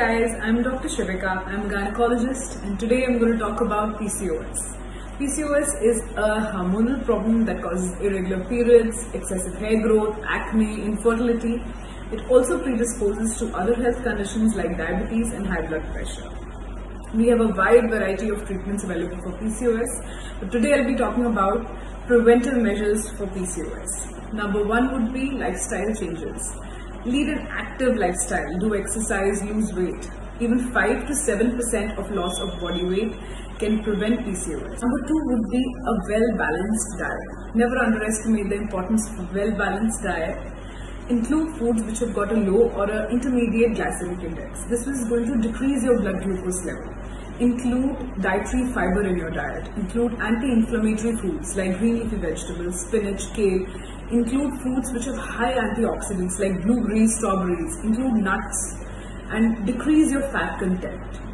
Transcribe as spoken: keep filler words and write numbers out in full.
guys, I'm Doctor Shivika. I'm a gynecologist and today I'm going to talk about P C O S. P C O S is a hormonal problem that causes irregular periods, excessive hair growth, acne, infertility. It also predisposes to other health conditions like diabetes and high blood pressure. We have a wide variety of treatments available for P C O S, but today I'll be talking about preventive measures for P C O S. Number one would be lifestyle changes. Lead an active lifestyle, do exercise, lose weight. Even five to seven percent of loss of body weight can prevent P C O S. Number two would be a well-balanced diet. Never underestimate the importance of a well-balanced diet. Include foods which have got a low or an intermediate glycemic index. This is going to decrease your blood glucose level. Include dietary fiber in your diet. Include anti-inflammatory foods like green leafy vegetables, spinach, kale. Include foods which have high antioxidants like blueberries, strawberries. Include nuts and decrease your fat content.